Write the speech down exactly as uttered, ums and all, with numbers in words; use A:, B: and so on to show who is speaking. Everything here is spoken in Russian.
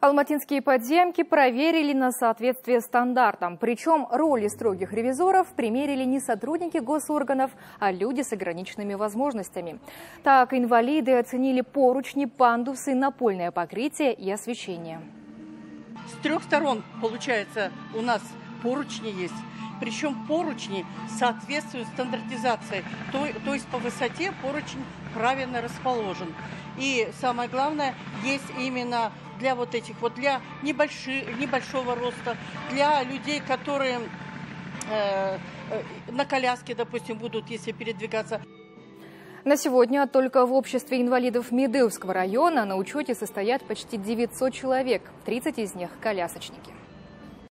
A: Алматинские подземки проверили на соответствие стандартам. Причем роли строгих ревизоров примерили не сотрудники госорганов, а люди с ограниченными возможностями. Так, инвалиды оценили поручни, пандусы, напольное покрытие и освещение.
B: С трех сторон, получается, у нас поручни есть. Причем поручни соответствуют стандартизации, то, то есть по высоте поручень правильно расположен. И самое главное, есть именно для вот этих вот, для небольших, небольшого роста, для людей, которые э, э, на коляске, допустим, будут, если передвигаться.
A: На сегодня только в обществе инвалидов Медеевского района на учете состоят почти девятьсот человек, тридцать из них – колясочники.